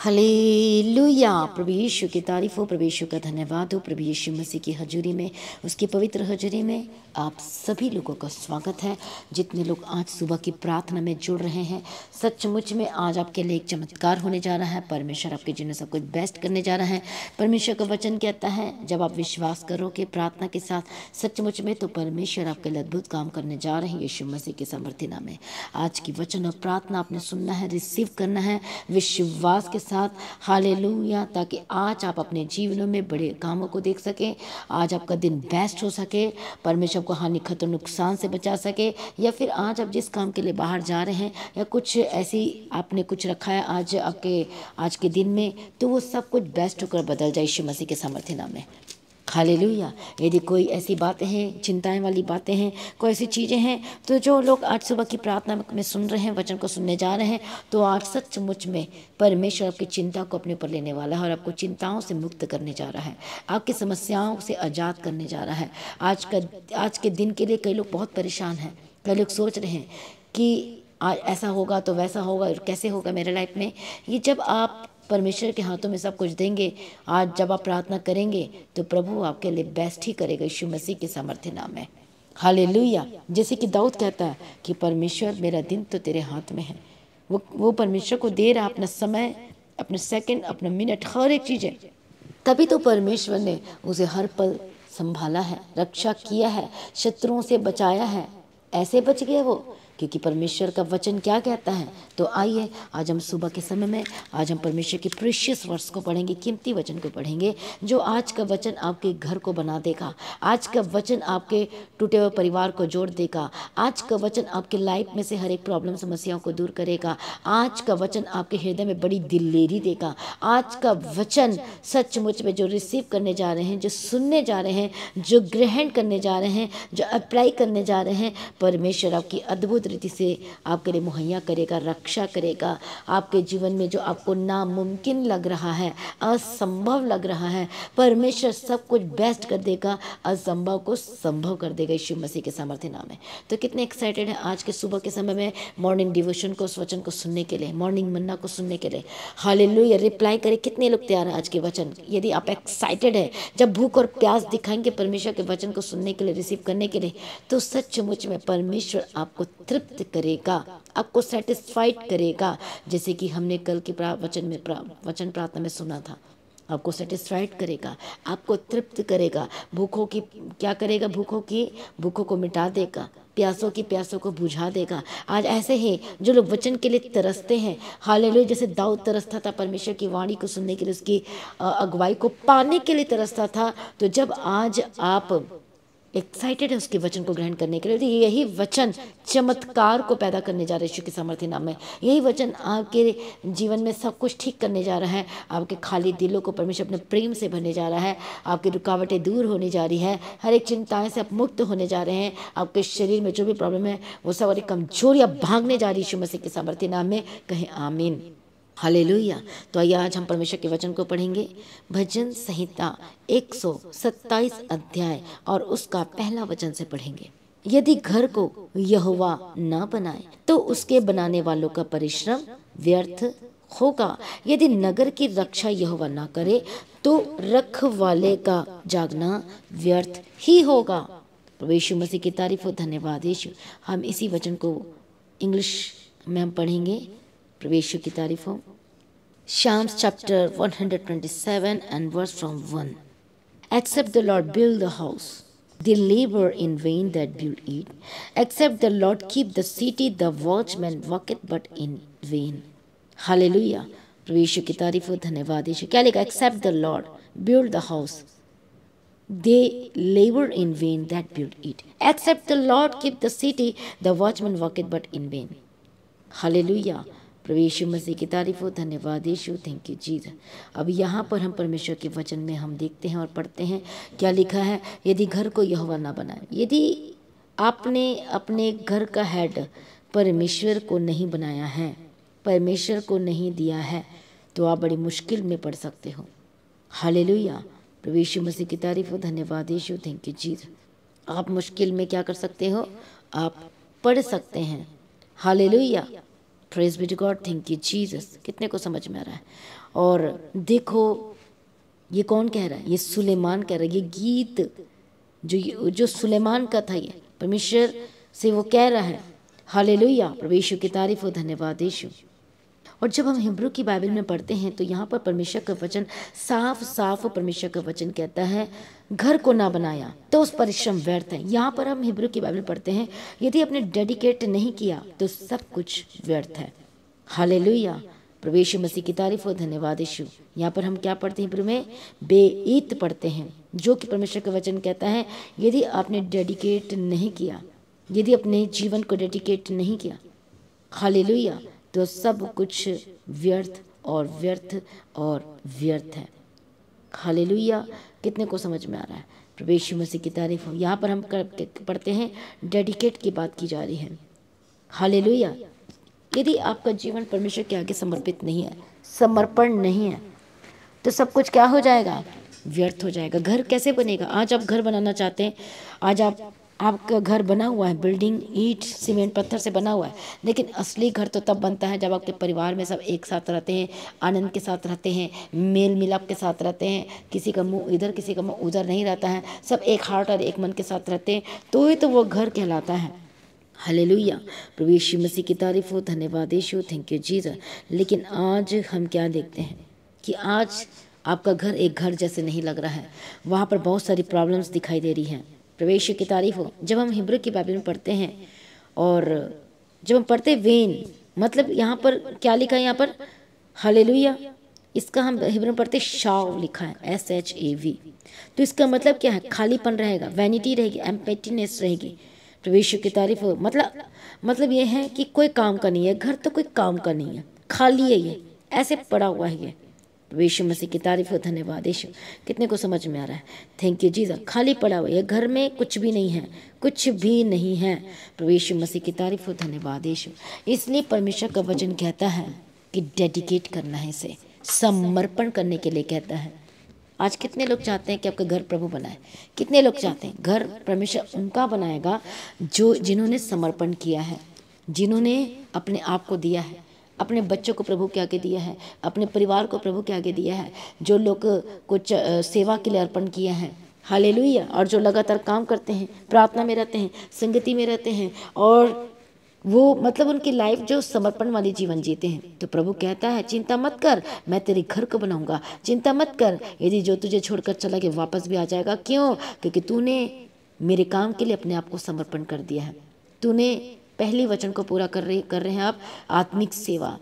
Hallelujah. प्रभु यीशु की तारीफ हो, प्रभु यीशु का धन्यवाद हो। प्रभु यीशु मसीह की हजूरी में, उसकी पवित्र हजूरी में आप सभी लोगों का स्वागत है। जितने लोग आज सुबह की प्रार्थना में जुड़ रहे हैं, सचमुच में आज आपके लिए एक चमत्कार होने जा रहा है। परमेश्वर आपके जीवन में सब कुछ बेस्ट करने जा रहा है। परमेश्वर का वचन कहता है, जब आप विश्वास करोगे प्रार्थना के साथ सचमुच में, तो परमेश्वर आपके लिए अद्भुत काम करने जा रहे हैं यीशु मसीह के सामर्थ्य नाम में। आज की वचन और प्रार्थना आपने सुनना है, रिसीव करना है विश्वास के साथ। हालेलुया। ताकि आज आप अपने जीवनों में बड़े कामों को देख सकें, आज आपका दिन बेस्ट हो सके, परमेश्वर को हानि खतरा नुकसान से बचा सके, या फिर आज आप जिस काम के लिए बाहर जा रहे हैं या कुछ ऐसी आपने कुछ रखा है आज के दिन में, तो वो सब कुछ बेस्ट होकर बदल जाए यीशु मसीह के सामर्थ्य नाम में। हालेलुया। यदि कोई ऐसी बातें हैं, चिंताएं वाली बातें हैं, कोई ऐसी चीज़ें हैं, तो जो लोग आज सुबह की प्रार्थना में सुन रहे हैं, वचन को सुनने जा रहे हैं, तो आज सचमुच में परमेश्वर आपकी चिंता को अपने ऊपर लेने वाला है और आपको चिंताओं से मुक्त करने जा रहा है, आपकी समस्याओं से आज़ाद करने जा रहा है। आज के दिन के लिए कई लोग बहुत परेशान हैं। कई लोग सोच रहे हैं कि आज ऐसा होगा तो वैसा होगा, कैसे होगा मेरे लाइफ में। ये जब आप परमेश्वर के हाथों में सब कुछ देंगे, आज जब आप प्रार्थना करेंगे, तो प्रभु आपके लिए बेस्ट ही करेगा यीशु मसीह के सामर्थ्य नाम में। हालेलुया। जैसे कि दाऊद कहता है कि परमेश्वर मेरा दिन तो तेरे हाथ में है। वो परमेश्वर को दे रहा अपना समय, अपने सेकंड, अपना मिनट, हर एक चीज़ें। तभी तो परमेश्वर ने उसे हर पल संभाला है, रक्षा किया है, शत्रुओं से बचाया है। ऐसे बच गया वो क्योंकि परमेश्वर का वचन क्या कहता है। तो आइए आज हम सुबह के समय में आज हम परमेश्वर के प्रीशियस वर्ड्स को पढ़ेंगे, कीमती वचन को पढ़ेंगे, जो आज का वचन आपके घर को बना देगा। आज का वचन आपके टूटे हुए परिवार को जोड़ देगा। आज का वचन आपके लाइफ में से हर एक प्रॉब्लम समस्याओं को दूर करेगा। आज का वचन आपके हृदय में बड़ी दिलेरी देगा। आज का वचन सचमुच में जो रिसीव करने जा रहे हैं, जो सुनने जा रहे हैं, जो ग्रहण करने जा रहे हैं, जो अप्लाई करने जा रहे हैं, परमेश्वर आपकी अद्भुत रीति से आपके लिए मुहैया करेगा, रक्षा करेगा। आपके जीवन में जो आपको नामुमकिन लग रहा है, असंभव लग रहा है, परमेश्वर सब कुछ बेस्ट कर देगा, असंभव को संभव कर देगा यीशु मसीह के सामर्थ्य नाम में। तो कितने एक्साइटेड हैं आज के सुबह के समय में मॉर्निंग डिवोशन को, उस वचन को सुनने के लिए, मॉर्निंग मन्ना को सुनने के लिए। हालेलुया। रिप्लाई करें, कितने लोग तैयार हैं आज के वचन। यदि आप एक्साइटेड है, जब भूख और प्यास दिखाएंगे परमेश्वर के वचन को सुनने के लिए, रिसीव करने के लिए, तो सचमुच में परमेश्वर आपको तृप्त करेगा, आपको सेटिस्फाइड करेगा। जैसे कि हमने कल के वचन प्रार्थना में सुना था, आपको सेटिस्फाइड करेगा, आपको तृप्त करेगा। भूखों की क्या करेगा? भूखों को मिटा देगा, प्यासों की प्यासों को बुझा देगा। आज ऐसे ही जो लोग वचन के लिए तरसते हैं, हालेलुया, जैसे दाऊद तरसता था परमेश्वर की वाणी को सुनने के लिए, उसकी अगुवाई को पाने के लिए तरसता था, तो जब आज आप एक्साइटेड है उसके वचन को ग्रहण करने के लिए, तो यही वचन चमत्कार को पैदा करने जा रहा है यीशु के सामर्थ्य नाम में। यही वचन आपके जीवन में सब कुछ ठीक करने जा रहा है। आपके खाली दिलों को परमेश्वर अपने प्रेम से भरने जा रहा है। आपकी रुकावटें दूर होने जा रही है, हर एक चिंताएं से आप मुक्त होने जा रहे हैं। आपके शरीर में जो भी प्रॉब्लम है वो सब और कमजोरियां भागने जा रही है यीशु मसीह के सामर्थ्य नाम में। कहें आमीन। हालेलुया। तो आइए आज हम परमेश्वर के वचन को पढ़ेंगे। भजन संहिता 127 अध्याय और उसका पहला वचन से पढ़ेंगे। यदि घर को यहोवा न बनाए तो उसके बनाने वालों का परिश्रम व्यर्थ होगा। यदि नगर की रक्षा यहोवा न करे तो रखवाले का जागना व्यर्थ ही होगा। प्रभु यीशु मसीह की तारीफ हो, धन्यवाद यीशु। हम इसी वचन को इंग्लिश में हम पढ़ेंगे। प्रभु यीशु की तारीफ हो। Psalms chapter 127 and verse from 1. Except the Lord build the house, they labor in vain that build it. Except the Lord keep the city, the watchman worketh but in vain. Hallelujah. प्रभु यीशु की तारीफ हो, धन्यवाद यीशु। क्या लिखा? Except the Lord build the house, they labor in vain that build it. Except the Lord keep the city, the watchman worketh but in vain. Hallelujah. प्रभु यीशु मसीह की तारीफ हो, धन्यवाद यीशु, थैंक यू जीसस। अब यहाँ पर हम परमेश्वर के वचन में हम देखते हैं और पढ़ते हैं क्या लिखा है। यदि घर को यहोवा ना बनाए, यदि आपने अपने घर का हेड परमेश्वर को नहीं बनाया है, परमेश्वर को नहीं दिया है, तो आप बड़ी मुश्किल में पड़ सकते हो। हालेलुया। प्रभु यीशु मसीह की तारीफ हो, धन्यवाद यीशु, थैंक यू जीसस। आप मुश्किल में क्या कर सकते हो? आप पढ़ सकते हैं। Hallelujah. Praise be to God, thank you Jesus. कितने को समझ में आ रहा है? और देखो ये कौन कह रहा है? ये सुलेमान कह रहा है। ये गीत जो सुलेमान का था, ये परमेश्वर से वो कह रहा है। हालेलुया, प्रभु यीशु की तारीफ हो, धन्यवाद यीशु। और जब हम हिब्रू की बाइबल में पढ़ते हैं तो यहाँ पर परमेश्वर का वचन साफ साफ परमेश्वर का वचन कहता है, घर को ना बनाया तो उस परिश्रम व्यर्थ है। यहाँ पर हम हिब्रू की बाइबल पढ़ते हैं, यदि आपने डेडिकेट नहीं किया तो सब कुछ व्यर्थ है। हालेलुया, प्रभु यीशु मसीह की तारीफ हो, धन्यवाद यीशु। यहाँ पर हम क्या पढ़ते हैं? हिब्रू में बेईत पढ़ते हैं, जो कि परमेश्वर का वचन कहता है यदि आपने डेडिकेट नहीं किया, यदि अपने जीवन को डेडिकेट नहीं किया, हालेलुया, तो सब कुछ व्यर्थ और व्यर्थ और व्यर्थ है। हालेलुया, कितने को समझ में आ रहा है? प्रभु यीशु मसीह की तारीफ हो। यहाँ पर हम पढ़ते हैं डेडिकेट की बात की जा रही है। हालेलुया, यदि आपका जीवन परमेश्वर के आगे समर्पित नहीं है, समर्पण नहीं है, तो सब कुछ क्या हो जाएगा? व्यर्थ हो जाएगा। घर कैसे बनेगा? आज आप घर बनाना चाहते हैं, आज आपका घर बना हुआ है, बिल्डिंग ईंट सीमेंट पत्थर से बना हुआ है, लेकिन असली घर तो तब बनता है जब आपके परिवार में सब एक साथ रहते हैं, आनंद के साथ रहते हैं, मेल मिलाप के साथ रहते हैं, किसी का मुंह इधर किसी का मुंह उधर नहीं रहता है, सब एक हार्ट और एक मन के साथ रहते हैं, तो ही तो वो घर कहलाता है। हालेलुया, प्रभु यीशु मसीह की तारीफ हो, धन्यवाद यीशु, थैंक यू जीसस। लेकिन आज हम क्या देखते हैं कि आज आपका घर एक घर जैसे नहीं लग रहा है, वहाँ पर बहुत सारी प्रॉब्लम्स दिखाई दे रही हैं। प्रभु यीशु की तारीफ हो। जब हम हिब्रू की बाइबल में पढ़ते हैं और जब हम पढ़ते वेन, मतलब यहाँ पर क्या लिखा है? यहाँ पर हालेलुया, इसका हम हिब्रू में पढ़ते शाव लिखा है, SHAV। तो इसका मतलब क्या है? खालीपन रहेगा, वैनिटी रहेगी, एम्प्टीनेस रहेगी। प्रभु यीशु की तारीफ हो। मतलब ये है कि कोई काम का नहीं है घर, तो कोई काम का नहीं है, खाली है, ये ऐसे पड़ा हुआ है। ये प्रभु यीशु मसीह की तारीफ हो, धन्यवाद यीशु। कितने को समझ में आ रहा है? Thank you Jesus. खाली पड़ा हुआ है, घर में कुछ भी नहीं है, कुछ भी नहीं है। प्रभु यीशु मसीह की तारीफ हो, धन्यवाद यीशु। इसलिए परमेश्वर का वचन कहता है कि डेडिकेट करना है, इसे समर्पण करने के लिए कहता है। आज कितने लोग चाहते हैं कि आपका घर प्रभु बनाए? कितने लोग चाहते हैं? घर परमेश्वर उनका बनाएगा जिन्होंने समर्पण किया है, जिन्होंने अपने आप को दिया है, अपने बच्चों को प्रभु के आगे दिया है, अपने परिवार को प्रभु के आगे दिया है, जो लोग कुछ सेवा के लिए अर्पण किया है। हालेलुया, और जो लगातार काम करते हैं, प्रार्थना में रहते हैं, संगति में रहते हैं, और वो मतलब उनकी लाइफ जो समर्पण वाली जीवन जीते हैं। तो प्रभु कहता है चिंता मत कर, मैं तेरे घर को बनाऊंगा, चिंता मत कर। यदि जो तुझे छोड़कर चला गया वापस भी आ जाएगा। क्यों? क्योंकि तूने मेरे काम के लिए अपने आप को समर्पण कर दिया है। तूने पहली वचन को पूरा कर रहे हैं आप, आत्मिक सेवा,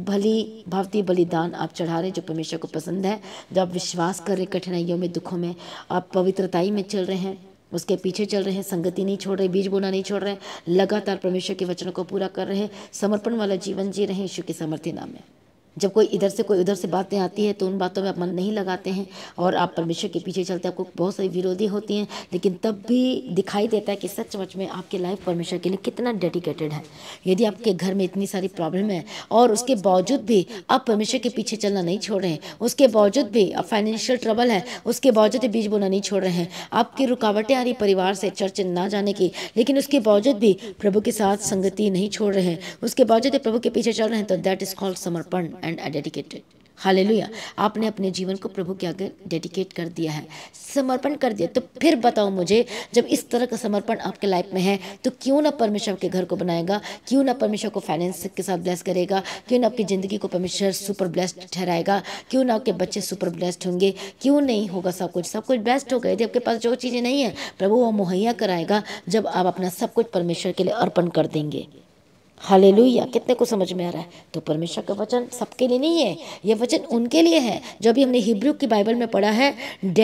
भली भावती बलिदान आप चढ़ा रहे जो परमेश्वर को पसंद है। जब आप विश्वास कर रहे, कठिनाइयों में, दुखों में, आप पवित्रताई में चल रहे हैं, उसके पीछे चल रहे हैं, संगति नहीं छोड़ रहे, बीज बोना नहीं छोड़ रहे, लगातार परमेश्वर के वचनों को पूरा कर रहे हैं, समर्पण वाला जीवन जी रहे हैं यीशु के सामर्थ्य नाम में। जब कोई इधर से कोई उधर से बातें आती है तो उन बातों में आप मन नहीं लगाते हैं और आप परमेश्वर के पीछे चलते हैं। आपको बहुत सारी विरोधी होती हैं, लेकिन तब भी दिखाई देता है कि सचमुच में आपकी लाइफ परमेश्वर के लिए कितना डेडिकेटेड है। यदि आपके घर में इतनी सारी प्रॉब्लम है और उसके बावजूद भी आप परमेश्वर के पीछे चलना नहीं छोड़ रहे हैं, उसके बावजूद भी आप फाइनेंशियल ट्रबल है, उसके बावजूद भी बीज बोना नहीं छोड़ रहे हैं, आपकी रुकावटें आ रही परिवार से, चर्च ना जाने की, लेकिन उसके बावजूद भी प्रभु के साथ संगति नहीं छोड़ रहे हैं, उसके बावजूद भी प्रभु के पीछे चल रहे हैं, तो दैट इज कॉल्ड समर्पण एंड डेडिकेटेड। हालेलुया, आपने अपने जीवन को प्रभु के आगे डेडिकेट कर दिया है, समर्पण कर दिया। तो फिर बताओ मुझे, जब इस तरह का समर्पण आपके लाइफ में है तो क्यों ना परमेश्वर के घर को बनाएगा, क्यों ना परमेश्वर को फाइनेंस के साथ ब्लेस करेगा, क्यों ना आपकी ज़िंदगी को परमेश्वर सुपर ब्लेस्ड ठहराएगा, क्यों ना आपके बच्चे सुपर ब्लेस्ड होंगे, क्यों नहीं होगा? सब कुछ ब्लेस्ड होगा। यदि आपके पास जो चीज़ें नहीं है प्रभु वो मुहैया कराएगा जब आप अपना सब कुछ परमेश्वर के लिए अर्पण कर देंगे। हालेलुया, कितने को समझ में आ रहा है? तो परमेश्वर का वचन सबके लिए नहीं है, ये वचन उनके लिए है। जो भी हमने हिब्रू की बाइबल में पढ़ा है,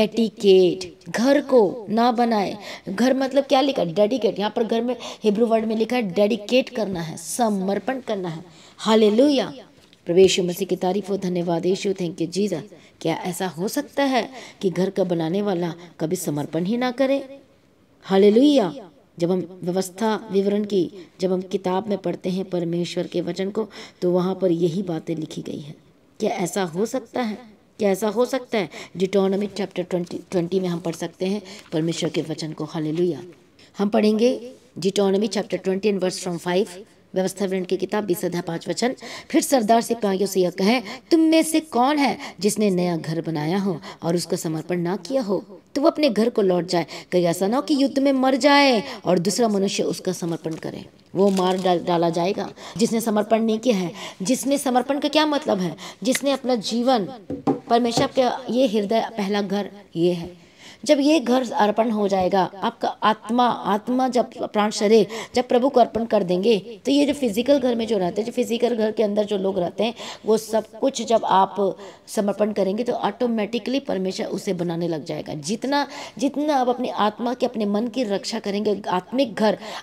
डेडिकेट, घर को ना बनाए। घर मतलब क्या लिखा? डेडिकेट। यहाँ पर घर में हिब्रू वर्ड में लिखा है डेडिकेट करना है, समर्पण करना है। हालेलुया, प्रभु यीशु मसीह की तारीफ हो, धन्यवाद यीशु, थैंक यू जीसस। क्या ऐसा हो सकता है कि घर का बनाने वाला कभी समर्पण ही ना करे? हालेलुया, जब हम व्यवस्था विवरण की जब हम किताब में पढ़ते हैं परमेश्वर के वचन को, तो वहाँ पर यही बातें लिखी गई हैं। क्या ऐसा हो सकता है? क्या ऐसा हो सकता है? डिटोनॉमी चैप्टर 20 में हम पढ़ सकते हैं परमेश्वर के वचन को। हालेलुया, हम पढ़ेंगे Deuteronomy chapter 20 and verse from 5। व्यवस्था विवरण की किताब 20 अध्याय 5 वचन। फिर सरदार सिपाहियों से यह कहे, तुम में से कौन है जिसने नया घर बनाया हो और उसका समर्पण ना किया हो, तो वो अपने घर को लौट जाए। कहीं ऐसा ना हो कि युद्ध में मर जाए और दूसरा मनुष्य उसका समर्पण करे, वो मार डाला जाएगा। जिसने समर्पण नहीं किया है, जिसने समर्पण का क्या मतलब है, जिसने अपना जीवन परमेश्वर के, ये हृदय पहला घर ये है। जब ये घर अर्पण हो जाएगा, आपका आत्मा जब प्राण शरीर जब प्रभु को अर्पण कर देंगे, तो ये जो फिजिकल घर में जो रहते हैं, जो फिजिकल घर के अंदर जो लोग रहते हैं, वो सब कुछ जब आप समर्पण करेंगे तो ऑटोमेटिकली परमेश्वर उसे बनाने लग जाएगा। जितना जितना आप अपनी आत्मा के, अपने मन की रक्षा करेंगे, आत्मिक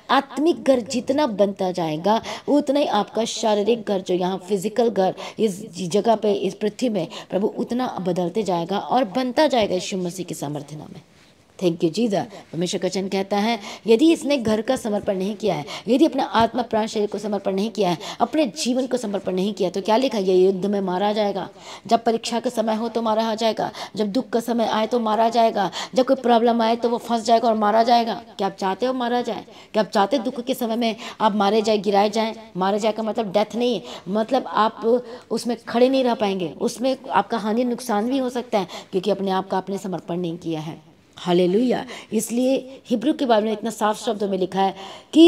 घर जितना बनता जाएगा, उतना ही आपका शारीरिक घर, जो यहाँ फिजिकल घर इस जगह पे, इस पृथ्वी में, प्रभु उतना बदलते जाएगा और बनता जाएगा यीशु मसीह की सामर्थ्य में। Thank you Jesus. परमेश्वर का वचन कहता है, यदि इसने घर का समर्पण नहीं किया है, यदि अपना आत्मा प्राण शरीर को समर्पण नहीं किया है, अपने जीवन को समर्पण नहीं किया, तो क्या लिखा है, ये युद्ध में मारा जाएगा। जब परीक्षा का समय हो तो मारा जाएगा, जब दुख का समय आए तो मारा जाएगा, जब कोई प्रॉब्लम आए तो वो फंस जाएगा और मारा जाएगा। क्या आप चाहते हो मारा जाए? क्या आप चाहते दुख के समय में आप मारे जाए, गिराए जाए? मारे जाए का मतलब डेथ नहीं है, मतलब आप उसमें खड़े नहीं रह पाएंगे, उसमें आपका हानि नुकसान भी हो सकता है, क्योंकि अपने आप का आपने समर्पण नहीं किया है। हालेलुया। इसलिए हिब्रू के बारे में इतना साफ शब्दों में लिखा है कि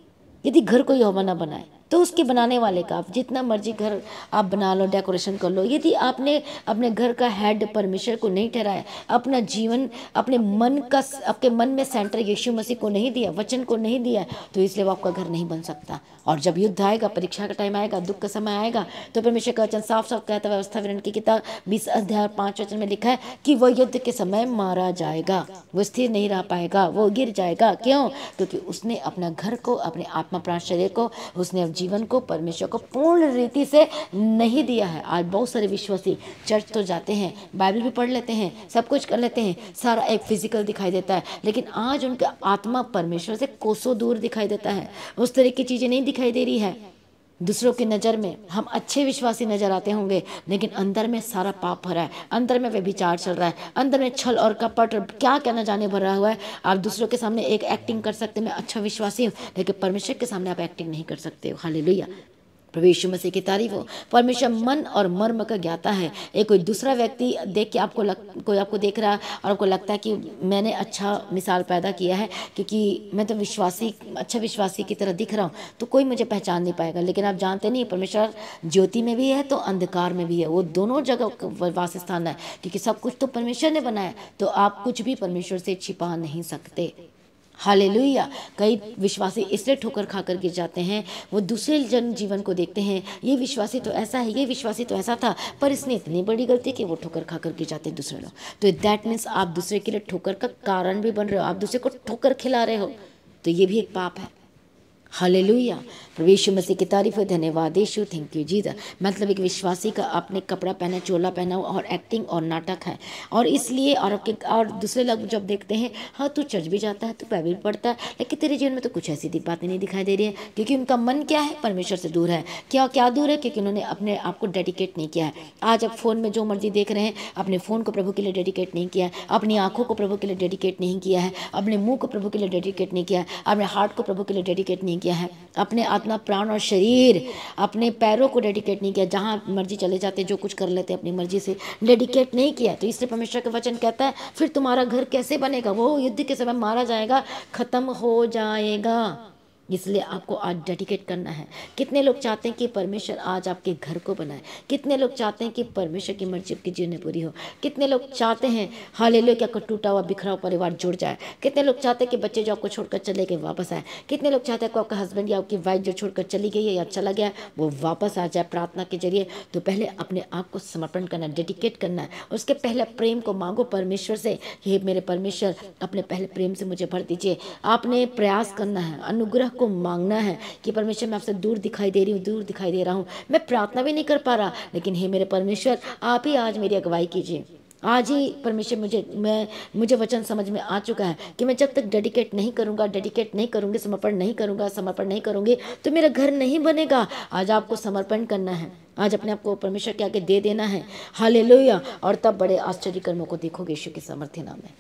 यदि घर को यहोवा न बनाए, तो उसके बनाने वाले का आप जितना मर्जी घर आप बना लो, डेकोरेशन कर लो, यदि आपने अपने घर का हेड परमेश्वर को नहीं ठहराया, अपना जीवन अपने मन का, आपके मन में सेंटर यीशु मसीह को नहीं दिया, वचन को नहीं दिया, तो इसलिए वो आपका घर नहीं बन सकता। और जब युद्ध आएगा, परीक्षा का टाइम आएगा, दुख का समय आएगा, तो परमेश्वर का वचन साफ साफ कहता है, व्यवस्था विवरण की किताब 20 अध्याय 5 वचन में लिखा है कि वह युद्ध के समय मारा जाएगा, वो स्थिर नहीं रह पाएगा, वो गिर जाएगा। क्यों? क्योंकि उसने अपना घर को, अपने आत्मा प्राण शरीर को, उसने जीवन को परमेश्वर को पूर्ण रीति से नहीं दिया है। आज बहुत सारे विश्वासी चर्च तो जाते हैं, बाइबल भी पढ़ लेते हैं, सब कुछ कर लेते हैं, सारा एक फिजिकल दिखाई देता है, लेकिन आज उनका आत्मा परमेश्वर से कोसों दूर दिखाई देता है। उस तरह की चीजें नहीं दिखाई दे रही है। दूसरों की नज़र में हम अच्छे विश्वासी नजर आते होंगे, लेकिन अंदर में सारा पाप भरा है, अंदर में व्यभिचार चल रहा है, अंदर में छल और कपट और क्या क्या न जाने भरा हुआ है। आप दूसरों के सामने एक एक्टिंग कर सकते, मैं अच्छा विश्वासी हूँ, लेकिन परमेश्वर के सामने आप एक्टिंग नहीं कर सकते हो। हालेलुया। प्रभु यीशु मसीह की तारीफ हो। परमेश्वर मन और मर्म का ज्ञाता है। एक कोई दूसरा व्यक्ति देख के कोई आपको देख रहा है और आपको लगता है कि मैंने अच्छा मिसाल पैदा किया है, क्योंकि मैं तो अच्छा विश्वासी की तरह दिख रहा हूँ, तो कोई मुझे पहचान नहीं पाएगा। लेकिन आप जानते नहीं, परमेश्वर ज्योति में भी है तो अंधकार में भी है, वो दोनों जगह वास स्थान है, क्योंकि सब कुछ तो परमेश्वर ने बनाया, तो आप कुछ भी परमेश्वर से छिपा नहीं सकते। हालेलुया। कई विश्वासी इसलिए ठोकर खाकर गिर जाते हैं, वो दूसरे जन जीवन को देखते हैं, ये विश्वासी तो ऐसा है, ये विश्वासी तो ऐसा था, पर इसने इतनी बड़ी गलती कि वो ठोकर खाकर गिर जाते हैं दूसरे लोग। तो दैट मीन्स आप दूसरे के लिए ठोकर का कारण भी बन रहे हो, आप दूसरे को ठोकर खिला रहे हो, तो ये भी एक पाप है। हालेलुया। प्रभु यीशु मसीह की तारीफ है। धन्यवाद यीशु, थैंक यू जीसस। मतलब एक विश्वासी का आपने कपड़ा पहना, चोला पहना और एक्टिंग और नाटक है, और इसलिए और दूसरे लोग जब देखते हैं, हाँ तू चर्च भी जाता है, तू बाइबल पढ़ता है, लेकिन तेरे जीवन में तो कुछ ऐसी बातें नहीं दिखाई दे रही है, क्योंकि उनका मन क्या है, परमेश्वर से दूर है। क्या दूर है? क्योंकि उन्होंने अपने आप को डेडिकेट नहीं किया है। आज आप फ़ोन में जो मर्जी देख रहे हैं, अपने फ़ोन को प्रभु के लिए डेडिकेट नहीं किया है, अपनी आँखों को प्रभु के लिए डेडिकेट नहीं किया है, अपने मुँह को प्रभु के लिए डेडिकेट नहीं किया है, अपने हार्ट को प्रभु के लिए डेडिकेट नहीं किया है, अपने आत्मा प्राण और शरीर, अपने पैरों को डेडिकेट नहीं किया, जहाँ मर्जी चले जाते, जो कुछ कर लेते अपनी मर्जी से, डेडिकेट नहीं किया। तो इसलिए परमेश्वर का वचन कहता है, फिर तुम्हारा घर कैसे बनेगा? वो युद्ध के समय मारा जाएगा, खत्म हो जाएगा। इसलिए आपको आज डेडिकेट करना है। कितने लोग चाहते हैं कि परमेश्वर आज आपके घर को बनाए? कितने लोग चाहते हैं कि परमेश्वर की मर्जी आपके जीवन में पूरी हो? कितने लोग चाहते हैं हालेलुया कि आपका टूटा हुआ बिखरा हुआ परिवार जुड़ जाए? कितने लोग चाहते हैं कि बच्चे जो आपको छोड़कर चले गए वापस आए? कितने लोग चाहते हैं कि आपका हस्बैंड या आपकी वाइफ जो छोड़कर चली गई है या चला गया वो वापस आ जाए प्रार्थना के जरिए? तो पहले अपने आप को समर्पण करना, डेडिकेट करना है। उसके पहले प्रेम को मांगो परमेश्वर से, हे मेरे परमेश्वर अपने पहले प्रेम से मुझे भर दीजिए। आपने प्रयास करना है, अनुग्रह को मांगना है कि परमेश्वर मैं आपसे दूर दिखाई दे रही हूँ, दूर दिखाई दे रहा हूँ, मैं प्रार्थना भी नहीं कर पा रहा, लेकिन हे मेरे परमेश्वर आप ही आज मेरी अगुवाई कीजिए। आज ही परमेश्वर मुझे वचन समझ में आ चुका है कि मैं जब तक डेडिकेट नहीं करूँगी, समर्पण नहीं करूँगी तो मेरा घर नहीं बनेगा। आज आपको समर्पण करना है, आज अपने आप को परमेश्वर के आगे दे देना है। हालेलुया। और तब बड़े आश्चर्य कर्मों को देखोगे यीशु के सामर्थ्य नाम में।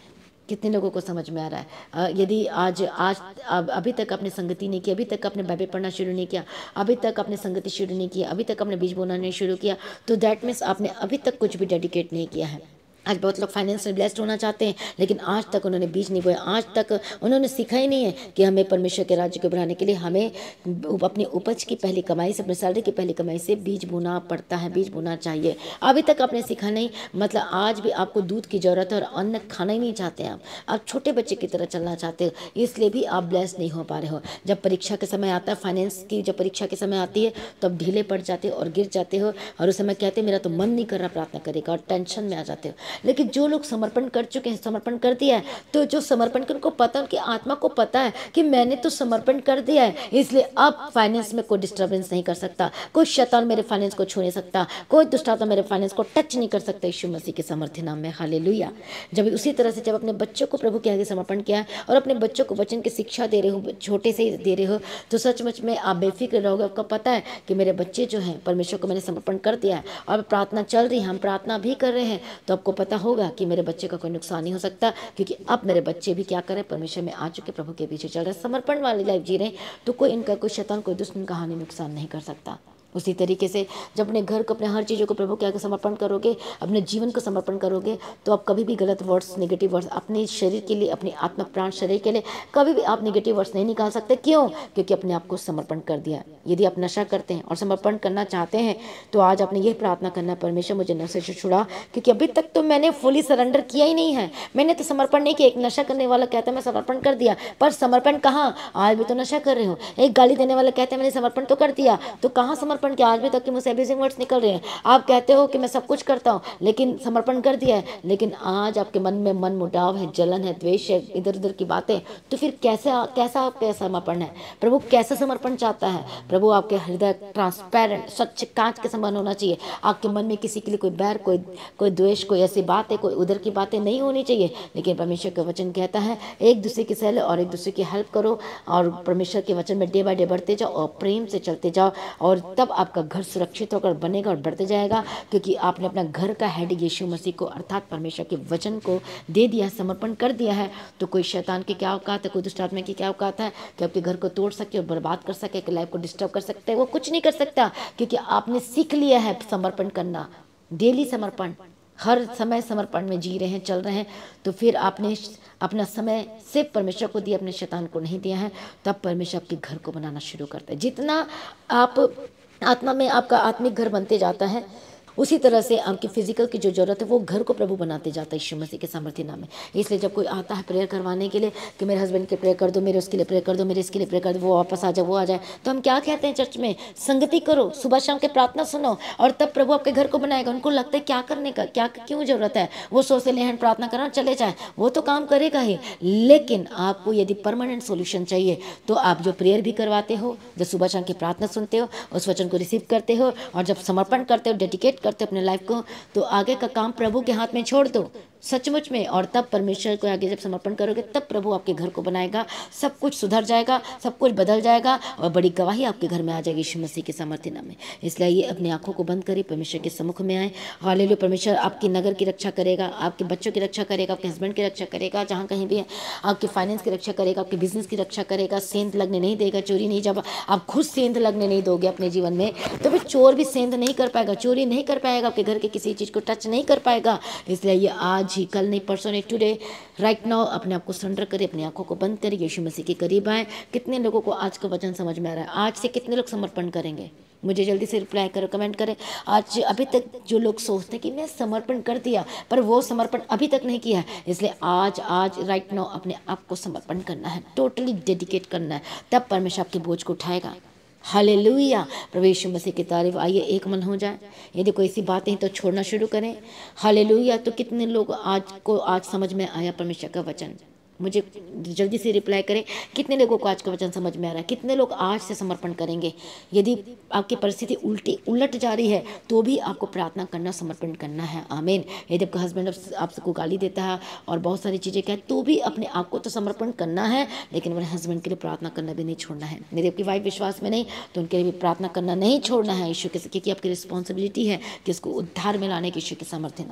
कितने लोगों को समझ में आ रहा है? यदि आज आज अभी तक आपने संगति नहीं की, अभी तक आपने बाइबल पढ़ना शुरू नहीं किया, अभी तक आपने संगति शुरू नहीं किया, अभी तक आपने बीज बोना नहीं शुरू किया, तो दैट मीन्स आपने अभी तक कुछ भी डेडिकेट नहीं किया है। आज बहुत लोग फाइनेंशियल ब्लेस्ड होना चाहते हैं, लेकिन आज तक उन्होंने बीज नहीं बोया, आज तक उन्होंने सीखा ही नहीं है कि हमें परमेश्वर के राज्य को बढ़ाने के लिए हमें अपनी उपज की पहली कमाई से, अपने सैलरी की पहली कमाई से बीज बोना पड़ता है, बीज बोना चाहिए। अभी तक आपने सीखा नहीं, मतलब आज भी आपको दूध की जरूरत है और अन्न खाना ही नहीं चाहते हैं आप छोटे बच्चे की तरह चलना चाहते हो, इसलिए भी आप ब्लेस्ड नहीं हो पा रहे हो। जब परीक्षा के समय आता है, फाइनेंस की जब परीक्षा के समय आती है, तो आप ढीले पड़ जाते हो और गिर जाते हो, और उस समय कहते हैं मेरा तो मन नहीं कर रहा प्रार्थना करेगा, और टेंशन में आ जाते हो। लेकिन जो लोग समर्पण कर चुके हैं, समर्पण कर दिया है, तो जो समर्पण कर, उनको पता, उनकी आत्मा को पता है कि मैंने तो समर्पण कर दिया है, इसलिए अब फाइनेंस में कोई डिस्टर्बेंस नहीं कर सकता, कोई शैतान मेरे फाइनेंस को छू नहीं सकता, कोई दुष्ट आत्मा मेरे फाइनेंस को टच नहीं कर सकता, यीशु मसीह के सामर्थ्य नाम में। हालेलुया। जब उसी तरह से जब अपने बच्चों को प्रभु के आगे समर्पण किया है और अपने बच्चों को वचन की शिक्षा दे रहे हो, छोटे से ही दे रहे हो, तो सचमुच में आप बेफिक्र रहोगे। आपको पता है कि मेरे बच्चे जो हैं परमेश्वर को मैंने समर्पण कर दिया है, और प्रार्थना चल रही है, हम प्रार्थना भी कर रहे हैं, तो आपको पता होगा कि मेरे बच्चे का कोई नुकसान नहीं हो सकता, क्योंकि अब मेरे बच्चे भी क्या करें, परमेश्वर में आ चुके, प्रभु के पीछे चल रहे, समर्पण वाली लाइफ जी रहे, तो कोई इनका कोई शैतान, कोई दुश्मन का हानि नुकसान नहीं कर सकता। उसी तरीके से जब अपने घर को, अपने हर चीज़ों को प्रभु के आगे समर्पण करोगे, अपने जीवन को समर्पण करोगे, तो आप कभी भी गलत वर्ड्स, नेगेटिव वर्ड्स अपने शरीर के लिए, अपनी आत्मा प्राण शरीर के लिए कभी भी आप नेगेटिव वर्ड्स नहीं निकाल सकते। क्यों? क्योंकि अपने आप को समर्पण कर दिया। यदि आप नशा करते हैं और समर्पण करना चाहते हैं, तो आज आपने यही प्रार्थना करना है, परमेश्वर मुझे नशे से छुड़ा, क्योंकि अभी तक तो मैंने फुली सरेंडर किया ही नहीं है, मैंने तो समर्पण नहीं किया। एक नशा करने वाला कहता है मैं समर्पण कर दिया, पर समर्पण कहाँ? आज भी तो नशा कर रहे हो। एक गाली देने वाला कहते हैं मैंने समर्पण तो कर दिया, तो कहाँ समर्पण किया? आज भी तक मुझसे अब्यूजिंग वर्ड्स निकल रहे हैं। आप कहते हो कि मैं सब कुछ करता हूँ, लेकिन समर्पण कर दिया है, लेकिन आज आपके मन में मन मुटाव है, जलन है, द्वेष है, इधर उधर की बातें, तो फिर कैसा आपका समर्पण है? प्रभु कैसा समर्पण चाहता है? प्रभु आपके हृदय ट्रांसपेरेंट, स्वच्छ कांच के समान होना चाहिए। आपके मन में किसी के लिए कोई बैर, कोई द्वेष, कोई ऐसी बातें, कोई उधर की बातें नहीं होनी चाहिए। लेकिन परमेश्वर का वचन कहता है एक दूसरे की सह और एक दूसरे की हेल्प करो, और परमेश्वर के वचन में डे बाय डे बढ़ते जाओ और प्रेम से चलते जाओ, और तब आपका घर सुरक्षित होकर बनेगा और बढ़ते जाएगा, क्योंकि आपने अपना घर का हेड यीशु मसीह को, अर्थात परमेश्वर के वचन को दे दिया, समर्पण कर दिया है। तो कोई शैतान की क्या औकात है, कोई दुष्ट आत्मा की क्या औकात है कि आपके घर को तोड़ सके और बर्बाद कर सके, कि लाइफ को डिस्टर्ब कर सकते हैं? वो कुछ नहीं कर सकता, क्योंकि आपने सीख लिया है समर्पण करना, डेली समर्पण, हर समय समर्पण में जी रहे हैं, चल रहे हैं। तो फिर आपने अपना समय सिर्फ परमेश्वर को दिया, अपने शैतान को नहीं दिया है, तब परमेश्वर आपके घर को बनाना शुरू करता है। जितना आप आत्मा में आपका आत्मिक घर बनते जाता है, उसी तरह से आपकी फिजिकल की जो जरूरत है वो घर को प्रभु बनाते जाता है यीशु मसीह के सामर्थ्य नाम में। इसलिए जब कोई आता है प्रेयर करवाने के लिए कि मेरे हस्बैंड के प्रेयर कर दो, मेरे उसके लिए प्रेयर कर दो, मेरे इसके लिए प्रेयर कर दो, वो वापस आ जाए, वो आ जाए, तो हम क्या कहते हैं चर्च में? संगति करो, सुबह शाम के प्रार्थना सुनो, और तब प्रभु आपके घर को बनाएगा। उनको लगता है क्या करने का, क्या क्यों जरूरत है, वो सोचते ले हैंड प्रार्थना करना चले जाए, वो तो काम करेगा ही। लेकिन आपको यदि परमानेंट सोल्यूशन चाहिए, तो आप जो प्रेयर भी करवाते हो, जो सुबह शाम की प्रार्थना सुनते हो, उस वचन को रिसीव करते हो, और जब समर्पण करते हो, डेडिकेट करते हो अपने लाइफ को, तो आगे का काम प्रभु के हाथ में छोड़ दो सचमुच में। और तब परमेश्वर को आगे जब समर्पण करोगे, तब प्रभु आपके घर को बनाएगा, सब कुछ सुधर जाएगा, सब कुछ बदल जाएगा, और बड़ी गवाही आपके घर में आ जाएगी यीशु मसीह के सामर्थ्य नाम में। इसलिए ये अपनी आंखों को बंद करिए, परमेश्वर के सम्मुख में आए। हालेलुया। परमेश्वर आपकी नगर की रक्षा करेगा, आपके बच्चों की रक्षा करेगा, आपके हस्बैंड की रक्षा करेगा, जहाँ कहीं भी है, आपके फाइनेंस की रक्षा करेगा, आपके बिजनेस की रक्षा करेगा, सेंध लगने नहीं देगा, चोरी नहीं। जब आप खुद सेंध लगने नहीं दोगे अपने जीवन में, तो फिर चोर भी सेंध नहीं कर पाएगा, चोरी नहीं कर पाएगा, आपके घर के किसी चीज़ को टच नहीं कर पाएगा। इसलिए ये आज ही, कल नहीं, परसों नहीं, टुडे, राइट नाउ अपने आप को सरेंडर करिए, अपनी आंखों को बंद करिए, यीशु मसीह के करीब आए। कितने लोगों को आज का वचन समझ में आ रहा है? आज से कितने लोग समर्पण करेंगे? मुझे जल्दी से रिप्लाई करो, कमेंट करें। आज अभी तक जो लोग सोचते हैं कि मैं समर्पण कर दिया, पर वो समर्पण अभी तक नहीं किया है, इसलिए आज राइट नाउ अपने आप को समर्पण करना है, टोटली डेडिकेट करना है, तब परमेश्वर आपके बोझ को उठाएगा। हालेलुया। प्रभु यीशु मसीह की तारीफ। आइए एक मन हो जाए, यदि कोई सी बातें हैं तो छोड़ना शुरू करें। हालेलुया। तो कितने लोग आज समझ में आया परमेश्वर का वचन? मुझे जल्दी से रिप्लाई करें, कितने लोगों को आज का वचन समझ में आ रहा है? कितने लोग आज से समर्पण करेंगे? यदि आपकी परिस्थिति उलट जा रही है, तो भी आपको प्रार्थना करना, समर्पण करना है। आमीन। यदि आपका हस्बैंड आपको गाली देता है और बहुत सारी चीज़ें कहते, तो भी अपने आप को तो समर्पण करना है, लेकिन अपने हस्बैंड के लिए प्रार्थना करना भी नहीं छोड़ना है। यदि आपकी वाइफ विश्वास में नहीं, तो उनके लिए भी प्रार्थना करना नहीं छोड़ना है यीशु के, क्योंकि आपकी रिस्पॉन्सिबिलिटी है कि उसको उद्धार में लाने की यीशु के सामर्थ्य नाम में।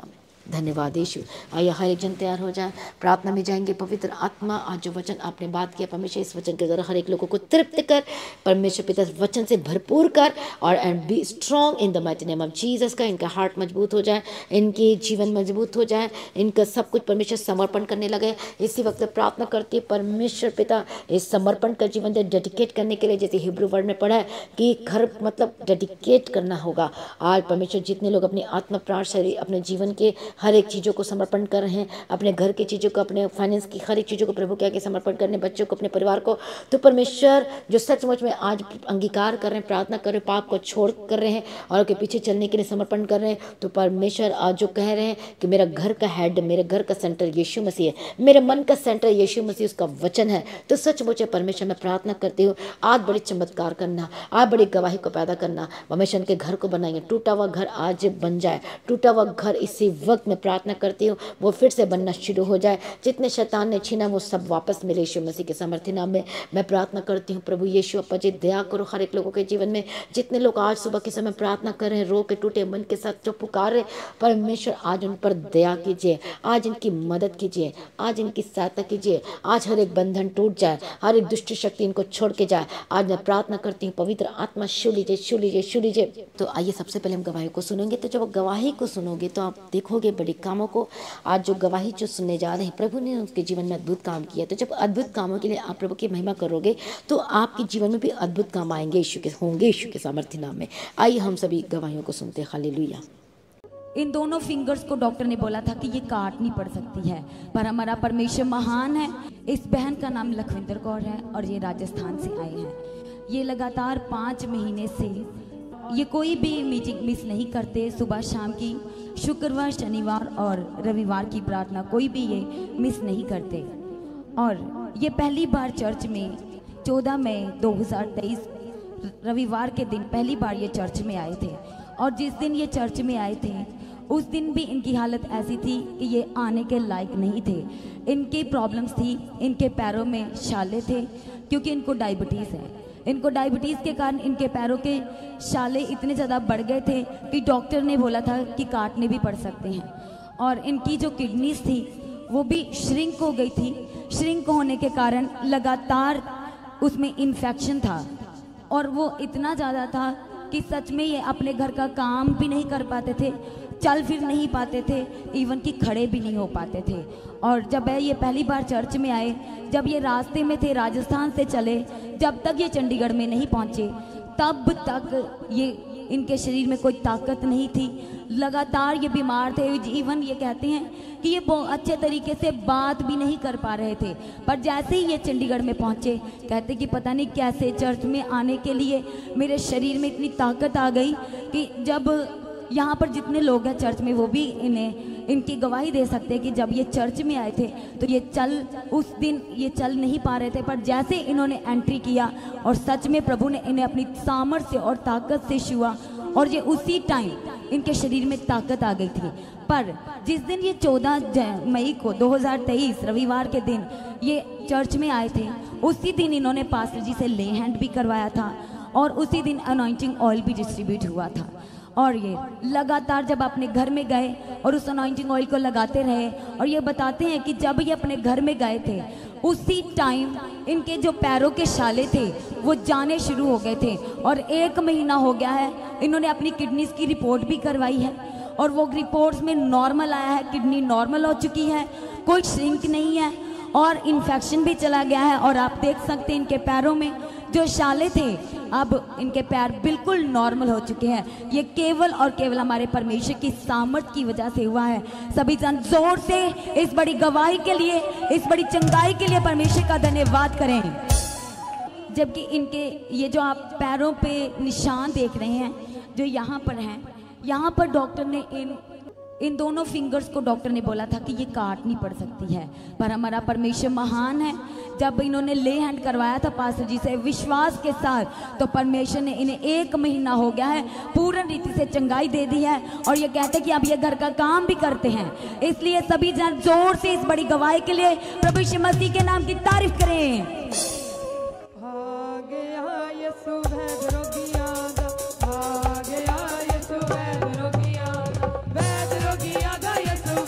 धन्यवाद यीशु। आइए हर एक जन तैयार हो जाए, प्रार्थना में जाएंगे। पवित्र आत्मा, आज जो वचन आपने बात किया परमेश्वर, इस वचन के द्वारा हर एक लोगों को तृप्त कर परमेश्वर पिता, वचन से भरपूर कर और and be strong in the mighty name of Jesus का। इनका हार्ट मजबूत हो जाए, इनके जीवन मजबूत हो जाए, इनका सब कुछ परमेश्वर समर्पण करने लगे। इसी वक्त प्रार्थना करती है परमेश्वर पिता, इस समर्पण का जीवन डेडिकेट करने के लिए, जैसे हिब्रू वर्ड में पढ़ा है कि घर मतलब डेडिकेट करना होगा। आज परमेश्वर जितने लोग अपनी आत्मा प्राण शरीर अपने जीवन के हर एक चीज़ों को समर्पण कर रहे हैं, अपने घर की चीज़ों को, अपने फाइनेंस की हर एक चीज़ों को प्रभु के आगे समर्पण करने, बच्चों को, अपने परिवार को, तो परमेश्वर जो सचमुच में आज अंगीकार कर रहे हैं, प्रार्थना कर रहे हैं, पाप को छोड़ कर रहे हैं और उनके पीछे चलने के लिए समर्पण कर रहे हैं, तो परमेश्वर आज जो कह रहे हैं कि मेरा घर का हेड, मेरे घर का सेंटर यीशु मसीह है, मेरे मन का सेंटर यीशु मसीह, उसका वचन है। तो सचमुच परमेश्वर मैं प्रार्थना करती हूँ आज बड़ी चमत्कार करना, आज बड़ी गवाही को पैदा करना। परमेश्वर के घर को बनाएंगे, टूटा हुआ घर आज बन जाए, टूटा हुआ घर इसी वक्त में प्रार्थना करती हूँ वो फिर से बनना शुरू हो जाए। जितने शैतान ने छीना वो सब वापस मिले यीशु मसीह के सामर्थ्य नाम में मैं प्रार्थना करती हूँ। प्रभु यीशु अप्पा जी दया करो हर एक लोगों के जीवन में। जितने लोग आज सुबह के समय प्रार्थना कर रहे हैं, रो के टूटे मन के साथ जो पुकार रहे, परमेश्वर आज उन पर दया कीजिए, आज इनकी मदद कीजिए, आज इनकी सहायता कीजिए। आज हर एक बंधन टूट जाए, हर एक दुष्ट शक्ति इनको छोड़ के जाए। आज मैं प्रार्थना करती हूँ पवित्र आत्मा छू लीजिए, छू लीजिए, छू लीजिए। तो आइए सबसे पहले हम गवाही को सुनेंगे। तो जब गवाही को सुनोगे तो आप देखोगे बड़े कामों को। आज जो गवाही जो सुनने जा रहे हैं, प्रभु ने उनके जीवन में अद्भुत काम किया। तो जब अद्भुत कामों के लिए आप प्रभु की महिमा करोगे तो आपके जीवन में भी अद्भुत काम आएंगे, यीशु के होंगे, यीशु के सामर्थ्य नाम में। आइए हम सभी गवाहियों को सुनते हैं। हालेलुया। इन दोनों फिंगर्स को डॉक्टर ने बोला था कि ये काट नहीं पड़ सकती है, पर हमारा परमेश्वर महान है। इस बहन का नाम लखविंदर कौर है और ये राजस्थान से आए हैं। ये लगातार 5 महीने से ये कोई भी मीटिंग मिस नहीं करते। सुबह शाम की, शुक्रवार, शनिवार और रविवार की प्रार्थना कोई भी ये मिस नहीं करते। और ये पहली बार चर्च में 14 मई 2023 रविवार के दिन पहली बार ये चर्च में आए थे। और जिस दिन ये चर्च में आए थे उस दिन भी इनकी हालत ऐसी थी कि ये आने के लायक नहीं थे। इनकी प्रॉब्लम्स थी, इनके पैरों में छाले थे क्योंकि इनको डायबिटीज़ है। इनको डायबिटीज़ के कारण इनके पैरों के छाले इतने ज़्यादा बढ़ गए थे कि डॉक्टर ने बोला था कि काटने भी पड़ सकते हैं। और इनकी जो किडनीज थी वो भी श्रिंक हो गई थी। श्रिंक होने के कारण लगातार उसमें इन्फेक्शन था और वो इतना ज़्यादा था कि सच में ये अपने घर का काम भी नहीं कर पाते थे, चल फिर नहीं पाते थे, इवन कि खड़े भी नहीं हो पाते थे। और जब ये पहली बार चर्च में आए, जब ये रास्ते में थे, राजस्थान से चले, जब तक ये चंडीगढ़ में नहीं पहुंचे तब तक ये इनके शरीर में कोई ताकत नहीं थी। लगातार ये बीमार थे। इवन ये कहते हैं कि ये बहुत अच्छे तरीके से बात भी नहीं कर पा रहे थे। पर जैसे ही ये चंडीगढ़ में पहुंचे, कहते कि पता नहीं कैसे चर्च में आने के लिए मेरे शरीर में इतनी ताकत आ गई कि जब यहाँ पर जितने लोग हैं चर्च में वो भी इनकी गवाही दे सकते हैं कि जब ये चर्च में आए थे तो उस दिन ये चल नहीं पा रहे थे। पर जैसे इन्होंने एंट्री किया और सच में प्रभु ने इन्हें अपनी सामर्थ्य और ताकत से छुआ और ये उसी टाइम इनके शरीर में ताकत आ गई थी। पर जिस दिन ये 14 मई को 2023 रविवार के दिन ये चर्च में आए थे, उसी दिन इन्होंने पास्टर जी से ले हैंड भी करवाया था और उसी दिन अनॉइंटिंग ऑयल भी डिस्ट्रीब्यूट हुआ था। और ये लगातार जब अपने घर में गए और उस अनॉइंटिंग ऑयल को लगाते रहे, और ये बताते हैं कि जब ये अपने घर में गए थे उसी टाइम इनके जो पैरों के छाले थे वो जाने शुरू हो गए थे। और 1 महीना हो गया है, इन्होंने अपनी किडनीज की रिपोर्ट भी करवाई है और वो रिपोर्ट्स में नॉर्मल आया है, किडनी नॉर्मल हो चुकी है, कोई श्रिंक नहीं है और इन्फेक्शन भी चला गया है। और आप देख सकते हैं इनके पैरों में जो छाले थे अब इनके पैर बिल्कुल नॉर्मल हो चुके हैं। ये केवल और केवल हमारे परमेश्वर की सामर्थ की वजह से हुआ है। सभी जन जोर से इस बड़ी गवाही के लिए, इस बड़ी चंगाई के लिए परमेश्वर का धन्यवाद करें। जबकि इनके ये जो आप पैरों पे निशान देख रहे हैं जो यहाँ पर हैं, यहाँ पर डॉक्टर ने इन दोनों फिंगर्स को डॉक्टर ने बोला था कि ये काट नहीं पड़ सकती है, पर हमारा परमेश्वर महान है। जब इन्होंने ले हैंड करवाया था पास्टर जी से विश्वास के साथ, तो परमेश्वर ने इन्हें 1 महीना हो गया है पूर्ण रीति से चंगाई दे दी है। और ये कहते हैं कि अब ये घर का काम भी करते हैं। इसलिए सभी जन जोर से इस बड़ी गवाही के लिए प्रभु यीशु मसीह के नाम की तारीफ करें। वैद रोगिया दा यसु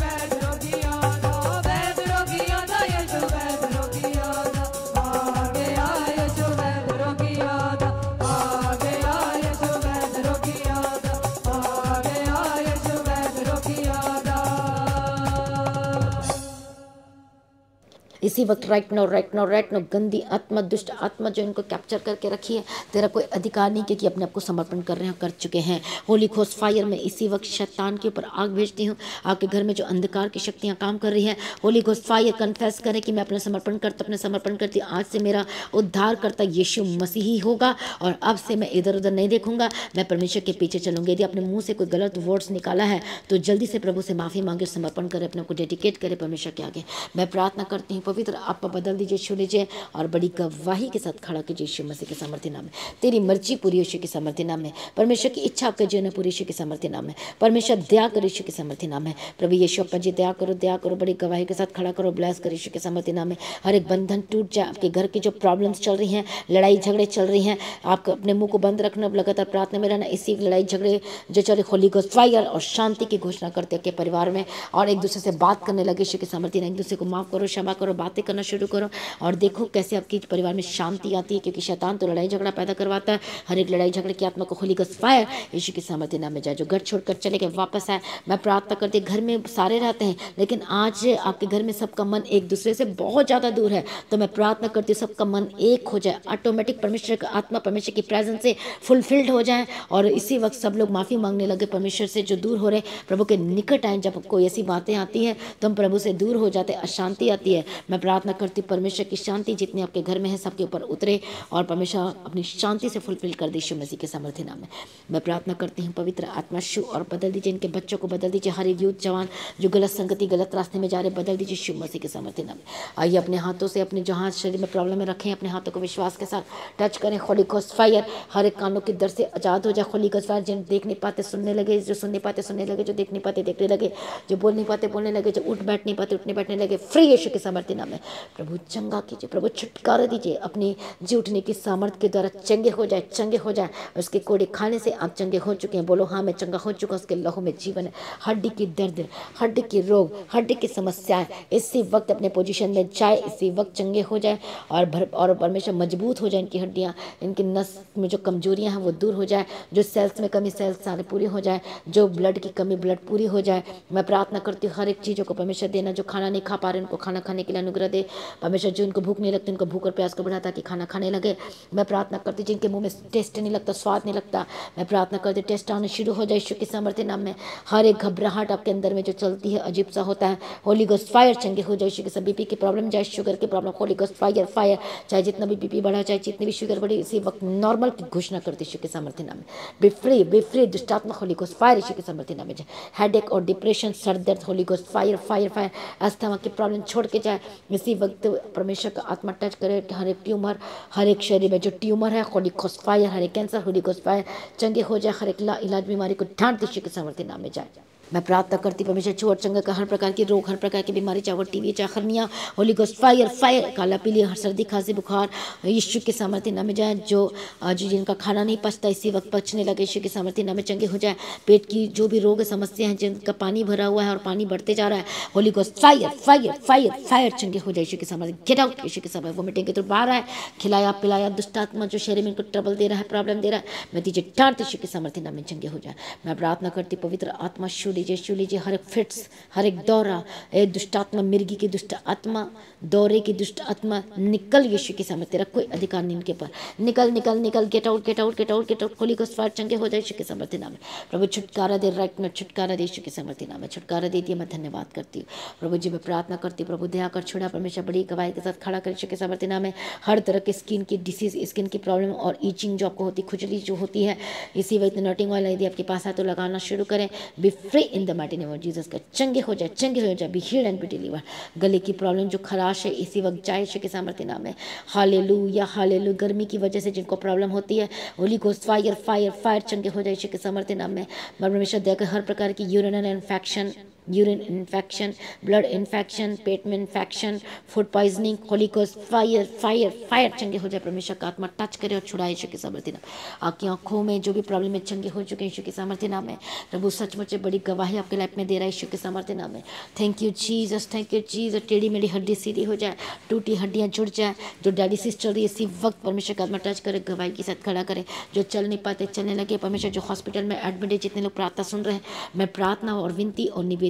इसी वक्त राइट नो गंदी आत्मा, दुष्ट आत्मा जो इनको कैप्चर करके रखी है, तेरा कोई अधिकार नहीं, क्योंकि अपने आप को समर्पण कर रहे हैं, कर चुके हैं। होली घोस्ट फायर में इसी वक्त शैतान के ऊपर आग भेजती हूँ। आपके घर में जो अंधकार की शक्तियाँ काम कर रही है, होली घोस्ट फायर कन्फेस करें कि मैं अपने समर्पण करती, आज से मेरा उद्धार करता यीशु मसीह ही होगा, और अब से मैं इधर उधर नहीं देखूंगा, मैं परमेश्वर के पीछे चलूंगी। यदि अपने मुंह से कोई गलत वर्ड्स निकाला है तो जल्दी से प्रभु से माफी मांगे, समर्पण करे, अपने को डेडिकेट करे परमेश्वर के आगे। मैं प्रार्थना करती हूँ, पवित्र आत्मा बदल दीजिए, छू लीजिए और बड़ी गवाही के साथ खड़ा कीजिए यीशु मसीह के सामर्थ्य नाम में। तेरी मर्जी पूरी यीशु के सामर्थ्य नाम में, परमेश्वर की इच्छा आपके जीवन में पूरी यीशु के सामर्थ्य नाम में। परमेश्वर दया करो यीशु के सामर्थ्य नाम में। प्रभु यीशु अप्पा जी दया करो, बड़ी गवाही के साथ खड़ा करो, ब्लेस करो यीशु के सामर्थ्य नाम में। हर एक बंधन टूट जाए, आपके घर की जो प्रॉब्लम्स चल रही हैं, लड़ाई झगड़े चल रही हैं, आप अपने मुंह को बंद रखना, लगातार प्रार्थना में रहना। इसी लड़ाई झगड़े जो चल रही, होली घोस्ट फायर और शांति की घोषणा करते हैं के परिवार में, और एक दूसरे से बात करने लगे यीशु के सामर्थ्य नाम। एक दूसरे को माफ करो, क्षमा करो, बातें करना शुरू करो, और देखो कैसे आपके परिवार में शांति आती है, क्योंकि शैतान तो लड़ाई झगड़ा पैदा करवाता है। हर एक लड़ाई झगड़े की आत्मा को होली घोस्ट फायर यीशु के सामर्थ्य नाम में जाए। जो घर छोड़कर चले गए वापस आए, मैं प्रार्थना करती, घर में सारे रहते हैं लेकिन आज आपके घर में सबका मन एक दूसरे से बहुत ज़्यादा दूर है, तो मैं प्रार्थना करती हूँ सबका मन एक हो जाए, ऑटोमेटिक परमेश्वर का आत्मा परमेश्वर की प्रेजेंस से फुलफिल्ड हो जाए, और इसी वक्त सब लोग माफ़ी मांगने लगे परमेश्वर से, जो दूर हो रहे प्रभु के निकट आए। जब कोई ऐसी बातें आती हैं तो हम प्रभु से दूर हो जाते, अशांति आती है। मैं प्रार्थना करती हूँ परमेश्वर की शांति जितनी आपके घर में है सबके ऊपर उतरे, और परमेश्वर अपनी शांति से फुलफिल कर दे यीशु मसीह के सामर्थ्य नाम में। मैं प्रार्थना करती हूँ पवित्र आत्मा शु और बदल दीजिए, इनके बच्चों को बदल दीजिए, हर एक यूथ जवान जो गलत संगति गलत रास्ते में जा रहे, बदल दीजिए यीशु मसीह के सामर्थ्य नाम में। आइए अपने हाथों से अपने जहाँ शरीर में प्रॉब्लम में रखें, अपने हाथों को विश्वास के साथ टच करें। होली घोस्ट फायर हर एक कानों के दर से आजाद हो जाए। होली घोस्ट फायर जिन देख नहीं पाते सुनने लगे, जो सुन नहीं पाते सुनने लगे, जो देख नहीं पाते देखने लगे, जो बोल नहीं पाते बोलने लगे, जो उठ बैठ नहीं पाते उठने बैठने लगे, फ्री यीशु के सामर्थ्य नाम में। प्रभु चंगा कीजिए, प्रभु छुटकारा दीजिए, अपनी जी उठने की सामर्थ्य के द्वारा चंगे हो जाए, चंगे हो जाए। उसके कोड़े खाने से आप चंगे हो चुके हैं, बोलो हाँ मैं चंगा हो चुका, उसके लहू में जीवन है। हड्डी की दर्द, हड्डी की रोग, हड्डी की समस्याएं इसी वक्त अपने पोजीशन में जाए, इसी वक्त चंगे हो जाए, और परमेश्वर मजबूत हो जाए, इनकी हड्डियाँ, इनकी नस में जो कमजोरियां हैं वो दूर हो जाए, जो सेल्स में कमी सेल्स सारे पूरी हो जाए, जो ब्लड की कमी ब्लड पूरी हो जाए। मैं प्रार्थना करती हूँ हर एक चीज़ों को परमेश्वर देना, जो खाना नहीं खा पा रहे उनको खाना खाने के लिए अनुग्रह दे परमेश्वर, जो इनको भूख नहीं लगती उनको भूख और प्यास को बढ़ा ताकि खाना खाने लगे। मैं प्रार्थना करती जिनके मुंह में टेस्ट नहीं लगता, स्वाद नहीं लगता, मैं प्रार्थना करती टेस्ट आने शुरू हो जाए यीशु के सामर्थ्य नाम में। हर एक घबराहट आपके अंदर में जो चलती है अजीब सा होता है, होली घोस्ट फायर चंगे हो जाए यीशु के। सब बीपी की प्रॉब्लम जाए, शुगर की problem, holy ghost fire fire, चाहे जितना भी बीपी बढ़ा, चाहे जितनी भी शुगर बढ़ी, इसी वक्त नॉर्मल की घोषणा करती यीशु के सामर्थ्य नाम में। बी फ्री दुष्टात्मा होली घोस्ट फायर यीशु के सामर्थ्य नाम में जाए। हेडेक और डिप्रेशन, सर दर्द, holy ghost fire fire fire, asthma की प्रॉब्लम छोड़ के जाए इसी वक्त। परमेश्वर का आत्मा टच करे हर एक ट्यूमर, हर एक शरीर में जो ट्यूमर है होली घोस्ट फायर, हर एक कैंसर होली घोस्ट फायर चंगे हो जाए, हर एक इलाज बीमारी को ढांढ यीशु के सामर्थ्य नाम में जाए। मैं प्रार्थना करती परमेश्वर चोर चंगा का हर प्रकार के रोग, हर प्रकार की बीमारी, चाहे टीवी, चाहे खरनिया, होली घोस्ट फायर फायर, काला पीली, हर सर्दी खांसी बुखार यीशु के सामर्थ्य नाम में जाए। जो जिनका खाना नहीं पचता इसी वक्त पचने लगे यीशु के सामर्थ्य नाम में चंगे हो जाए। पेट की जो भी रोग समस्या है, जिनका पानी भरा हुआ है और पानी बढ़ते जा रहा है, holy ghost fire fire fire fire चंगे हो जाए यीशु के सामर्थ्य। गेट आउट यीशु के सामर्थ्य। वोमिटिंग के तो बाहर आए, खिलाया पिलाया दुष्ट आत्मा जो शरीर में इनको ट्रबल दे रहा है, प्रॉब्लम दे रहा है, मैं दीजिए डांट यीशु के सामर्थ्य नाम में चंगे हो जाए। मैं प्रार्थना करती पवित्र आत्मा छू लीजिए हर एक फिट्स, हर एक दौरा, दुष्ट आत्मा, मिर्गी की दुष्ट आत्मा, दौरे की दुष्ट आत्मा निकल यीशु के सामने, तेरा कोई अधिकार नहीं इनके पर, निकल निकल निकल, get out get out get out get out. Holy ghost fire चंगे हो जाए यीशु के सामर्थ्य नाम में। प्रभु छुटकारा दे, राइट में छुटकारा दे यीशु के सामर्थ्य नाम में, छुटकारा दे दिया। मैं धन्यवाद करती हूँ प्रभु जी। मैं प्रार्थना करती हूँ प्रभु दया कर छुड़ा, परमेश्वर बड़ी गवाही के साथ खड़ा कर यीशु के सामर्थ्य नाम में। हर तरह के स्किन की डिसीज, स्किन की प्रॉब्लम और ईचिंग जो आपको होती, खुजली जो होती है, इसी वक्त नोटिंग वाला यदि आपके पास है तो लगाना शुरू करें। Be free in the mighty name of Jesus का, चंगे हो जाए, चंगे हो जाए, be healed and be deliver. गले की प्रॉब्लम जो खराश है इसी वक्त जाए यीशु के सामर्थ्य नाम में। Hallelujah hallelujah. गर्मी की वजह से जिनको प्रॉब्लम होती है, holy ghost fire fire fire चंगे हो जाए यीशु के सामर्थ्य नाम में। परमेश्वर देकर हर प्रकार की urinal infection, urine infection, blood infection, पेट में infection, food poisoning, holy ghost fire fire fire चंगे हो जाए। परमेश्वर का आत्मा टच करे और छुड़ाए यीशु के सामर्थ्य नाम। आपकी आंखों में जो भी प्रॉब्लम है चंगे हो चुके हैं यीशु के सामर्थ्य नाम में। प्रभु सचमुच बड़ी गवाही आपके लाइफ में दे रहा है यीशु के सामर्थ्य नाम में। Thank you Jesus, thank you Jesus. टेढ़ी मेढ़ी हड्डी सीधी हो जाए, टूटी हड्डियाँ जुड़ जाए, जो डायलिसिस चल रही है इसी वक्त परमेश्वर का आत्मा टच करे, गवाही के साथ खड़ा करे। जो चल नहीं पाते चलने लगे, परमेश्वर जो हॉस्पिटल में एडमिट है, जितने लोग प्रार्थना सुन रहे हैं, मैं प्रार्थना और विनती और निवेदन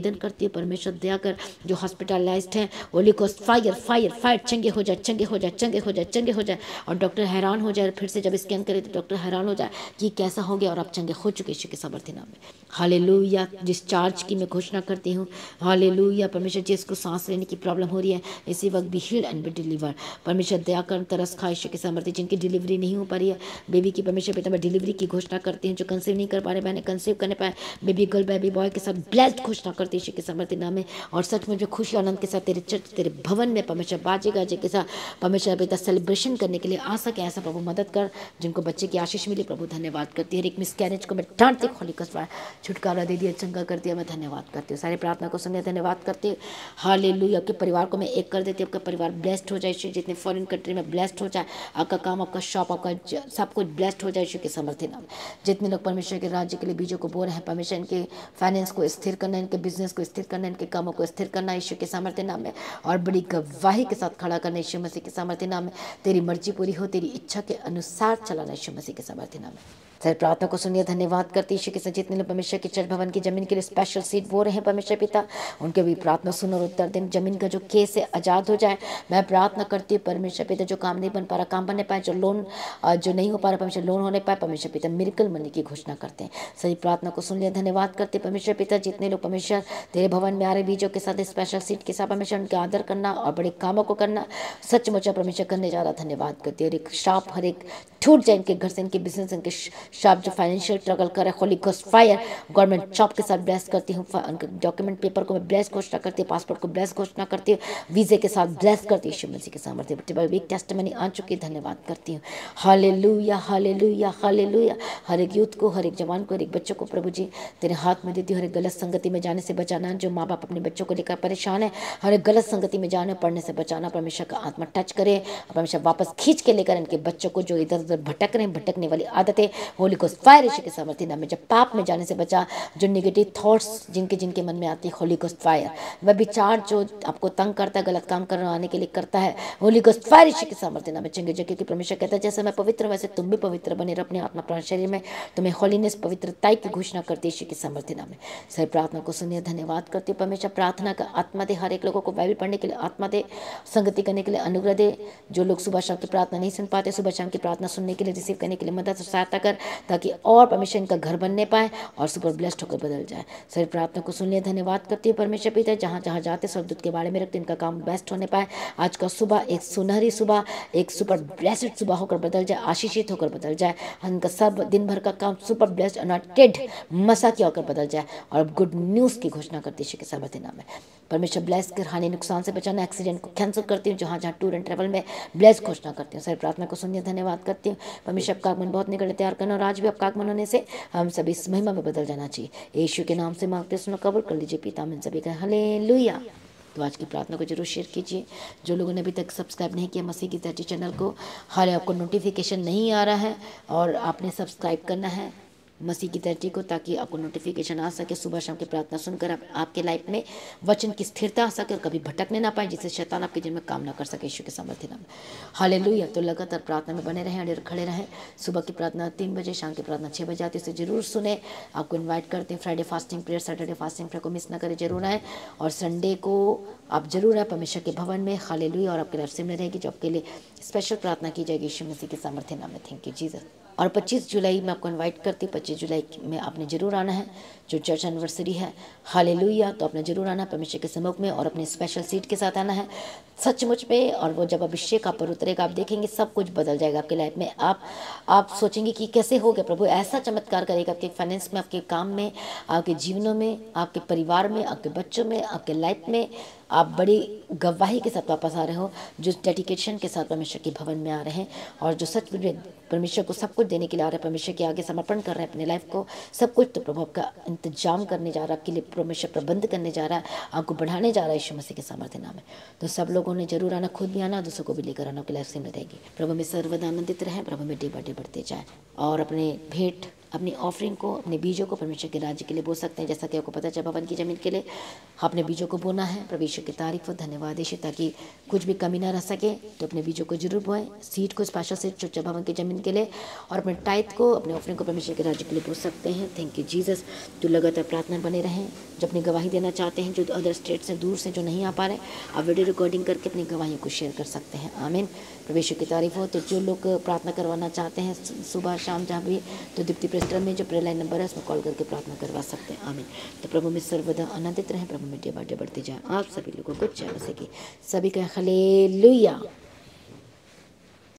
निवेदन करती हूँ परमेश्वर दया कर, जो हॉस्पिटलाइज्ड हैं holy ghost fire fire fire, चंगे हो जाए चंगे हो जाए चंगे हो जाए चंगे हो जाए। और डॉक्टर हैरान हो जाए, फिर से जब स्कैन करे तो डॉक्टर हैरान हो जाए कि कैसा हो गया, और आप चंगे हो चुके यीशु के सामर्थ्य नाम में। हालेलुया। डिस्चार्ज की मैं घोषणा करती हूँ। हालेलुया। परमेश्वर जिसको सांस लेने की प्रॉब्लम हो रही है इसी वक्त be healed and be deliver. परमेश्वर दया कर, तरस खा यीशु के सामर्थ्य। जिनकी डिलीवरी नहीं हो पा रही है बेबी की, परमेश्वर पिता मैं डिलीवरी की घोषणा करती हूँ। जो कंसीव नहीं कर पा रहे बहने कंसीव करने पाए, बेबी गर्ल बेबी बॉय के साथ ब्लेस्ड घोषणा करती है यीशु के सामर्थ्य नाम में। और सच में जो खुशी आनंद के साथ तेरे चर्च तेरे भवन में परमेश्वर बाजे गाजे के साथ परमेश्वर पिता सेलिब्रेशन करने के लिए आ सके, ऐसा प्रभु मदद कर। जिनको बच्चे की आशीष मिली प्रभु धन्यवाद करती है। एक मिसकैरेज को मैं डांटती खोली कसवा छुटकारा दे दिया, चंगा कर दिया, मैं धन्यवाद करती हूँ। सारे प्रार्थना को सुनने धन्यवाद करती हूँ। हालेलुया। आपके परिवार को मैं एक कर देती हूँ, आपका परिवार ब्लेस्ड हो जाए यीशु। जितने फॉरेन कंट्री में ब्लेस्ड हो जाए, आपका काम आपका शॉप आपका सब कुछ ब्लेस्ड हो जाए यीशु के सामर्थ्य नाम। जितने लोग परमेश्वर के राज्य के लिए बीजों को बो रहे हैं, परमेश्वर इनके फाइनेंस को स्थिर करना, इनके बिजनेस को स्थिर करना, इनके कामों को स्थिर करना यीशु के सामर्थ्य नाम में। और बड़ी गवाही के साथ खड़ा करना यीशु मसीह के सामर्थ्य नाम में। तेरी मर्जी पूरी हो, तेरी इच्छा के अनुसार चलाना यीशु मसीह के सामर्थ्य नाम में। सर प्रार्थना को सुनिए धन्यवाद करती यीशु के साथ। जितने लोग परमेश्वर के चर्च भवन की जमीन के लिए स्पेशल सीट बो रहे हैं परमेश्वर पिता, उनके भी प्रार्थना सुन और उत्तर दिन। जमीन का जो केस है आज़ाद हो जाए, मैं प्रार्थना करती हूँ परमेश्वर पिता। जो काम नहीं बन पा रहा काम बनने पाए, जो लोन जो नहीं हो पा रहा परमेश्वर लोन होने पाए परमेश्वर पिता, मिरेकल मनी की घोषणा करते हैं। सही प्रार्थना को सुन लिया धन्यवाद करते परमेश्वर पिता। जितने लोग परमेश्वर तेरे भवन में आ रहे बीजों के साथ स्पेशल सीट के साथ परमेश्वर उनके आदर करना और बड़े कामों को करना सचमुच परमेश्वर करने जा रहा, धन्यवाद करती है। और एक शाप हर एक छूट जाए इनके घर से, इनके बिजनेस, इनके शाप जो फाइनेंशियल स्ट्रगल करे, holy ghost fire government job के साथ ब्लेस करती हूँ। उनके डॉक्यूमेंट पेपर को मैं ब्लेस घोषणा करती हूँ, पासपोर्ट को ब्लेस घोषणा करती हूँ, वीजे के साथ ब्लेस करती हूँ यीशु मसीह के सामर्थ्य। एक टेस्टिमनी आ चुकी है, धन्यवाद करती हूँ। Hallelujah hallelujah hallelujah. हर एक यूथ को, हर एक जवान को, हर एक बच्चों को प्रभु जी तेरे हाथ में देती हूँ। हर एक गलत संगति में जाने से बचाना, जो माँ बाप अपने बच्चों को लेकर परेशान है हर एक गलत संगति में जाने पढ़ने से बचाना। परमेश्वर का आत्मा टच करे, परमेश्वर वापस खींच के लेकर इनके बच्चों को जो इधर उधर भटक रहे हैं, भटकने वाली आदतें होली गोस्ट फायर यीशु के सामर्थ्य नाम में। जब पाप में जाने से बचा, जो नेगेटिव थॉट्स जिनके जिनके मन में आती है होली गोस्ट फायर, वह विचार जो आपको तंग करता है, गलत काम करने आने के लिए करता है, होली गोस्ट फायर यीशु के सामर्थ्य नाम में चंगे जगह की। परमेश्वर कहता है जैसे मैं पवित्र वैसे तुम भी पवित्र बने रहो अपने आत्मा प्राण शरीर में। तुम्हें होलीनेस पवित्रता की घोषणा करती है यीशु के सामर्थ्य नाम में। सही प्रार्थना को सुनिए धन्यवाद करती हूँ परमेश्वर। प्रार्थना का आत्मा दे, हर एक लोगों को बाइबल पढ़ने के लिए आत्मा दे, संगति करने के लिए अनुग्रह दे। जो लोग सुबह शाम की प्रार्थना नहीं सुन पाते, सुबह शाम की प्रार्थना सुनने के लिए, रिसीव करने के लिए मदद और सहायता कर, ताकि और परमेश्वर इनका घर बनने पाए और सुपर ब्लेस्ड होकर बदल जाए। सही प्रार्थना को सुन लिया धन्यवाद करती हूँ परमेश्वर पिता। जहाँ जहाँ जाते स्वर्गदूत के बारे में रखते इनका काम बेस्ट होने पाए। आज का सुबह एक सुनहरी सुबह, एक सुपर ब्लेस्ड सुबह होकर बदल जाए, आशीषित होकर बदल जाए। इनका सब दिन भर का काम सुपर ब्लेस्ड अनॉटेड मसा की होकर बदल जाए और गुड न्यूज़ की घोषणा करती है के सामर्थ्य नाम है। परमेश्वर ब्लेस कर, हानि नुकसान से बचाना, एक्सीडेंट को कैंसिल करती हूँ। जहाँ जहाँ टूर एंड ट्रैवल में ब्लेस घोषणा करती हूँ। सही प्रार्थना को सुनिए धन्यवाद करती हूँ परमेश्वर। आपका आगमन बहुत निकट तैयार करना, और आज भी आपका आगमन होने से हम सभी इस महिमा में बदल जाना चाहिए। यीशु के नाम से मांगते सुनो, कबूल कर लीजिए पिता। हम सभी का हालेलुया। तो आज की प्रार्थना को जरूर शेयर कीजिए। जो लोगों ने अभी तक सब्सक्राइब नहीं किया मसीह की धरती चैनल को, हाल आपको नोटिफिकेशन नहीं आ रहा है और आपने सब्सक्राइब करना है मसीह की धरती को, ताकि आपको नोटिफिकेशन आ सके। सुबह शाम की प्रार्थना सुनकर आपके लाइफ में वचन की स्थिरता आ सके और कभी भटकने ना पाए, जिससे शैतान आपके जीवन में काम ना कर सके यीशु के सामर्थ्य नाम में। हालेलुया। तो लगातार प्रार्थना में बने रहें और खड़े रहें। सुबह की प्रार्थना 3 बजे, शाम की प्रार्थना 6 बजे आती है, उसे जरूर सुने। आपको इन्वाइट करते हैं Friday fasting prayer, Saturday fasting prayer को मिस ना करें, जरूर आए। और संडे को आप जरूर आए परमेश्वर के भवन में। हालेलुया। और आपके लाइफ में रहेगी जो आपके लिए स्पेशल प्रार्थना की जाएगी यीशु मसीह के सामर्थ्य नाम में। Thank you Jesus. और 25 जुलाई में आपको इनवाइट करती हूँ। 25 जुलाई में आपने जरूर आना है, जो चर्च एनिवर्सरी है। हालेलुया। तो आपने जरूर आना है परमेश्वर के सम्मुख में और अपने स्पेशल सीट के साथ आना है सचमुच में। और वो जब अभिषेक आप पर उतरेगा, आप देखेंगे सब कुछ बदल जाएगा आपकी लाइफ में। आप सोचेंगे कि कैसे हो गया, प्रभु ऐसा चमत्कार करेगा आपके फाइनेंस में, आपके काम में, आपके जीवनों में, आपके परिवार में, आपके बच्चों में, आपके लाइफ में। आप बड़ी गवाही के साथ वापस आ रहे हो, जो डेडिकेशन के साथ परमेश्वर के भवन में आ रहे हैं और जो सच में परमेश्वर को सब कुछ देने के लिए आ रहे हैं, परमेश्वर के आगे समर्पण कर रहे हैं अपने लाइफ को सब कुछ। तो प्रभु आपका इंतजाम करने जा रहा है, आपके लिए परमेश्वर प्रबंध करने जा रहा है, आपको बढ़ाने जा रहा है यीशु मसीह के सामर्थ्य नाम है। तो सब लोगों ने जरूर आना, खुद भी आना, दूसरों को भी लेकर आना, आपकी लाइफ से में रहेगी। प्रभु में सर्वदा आनंदित रहे, प्रभु में डे बाय डे बढ़ते जाए। और अपने भेंट, अपनी ऑफरिंग को, अपने बीजों को परमेश्वर के राज्य के लिए बो सकते हैं। जैसा कि आपको पता चला भवन की जमीन के लिए अपने बीजों को बोना है। प्रभु यीशु की तारीफ हो, धन्यवाद यीशु, ताकि कुछ भी कमी ना रह सके। तो अपने बीजों को जरूर बोएं, सीड को स्पेशल सीड चर्च भवन की जमीन के लिए, और अपने टाइट को, अपने ऑफरिंग को परमेश्वर के राज्य के लिए बो सकते हैं। Thank you Jesus. तो लगातार प्रार्थना बने रहें। जो अपनी गवाही देना चाहते हैं, जो अदर स्टेट से दूर से जो नहीं आ पा रहे, आप वीडियो रिकॉर्डिंग करके अपनी गवाहियों को शेयर कर सकते हैं। आमीन। प्रभु की तारीफ हो। तो जो लोग प्रार्थना करवाना चाहते हैं सुबह शाम जहाँ भी, तो दीप्ति प्रेस्टर में जो प्रेयर लाइन नंबर है उसमें कॉल करके प्रार्थना करवा सकते हैं। आमीन। तो प्रभु में सर्वदा आनंदित रहें, प्रभु में डे बाय डे बढ़ती जाए। आप सभी लोगों को जय मसीह की। सभी का हालेलुया।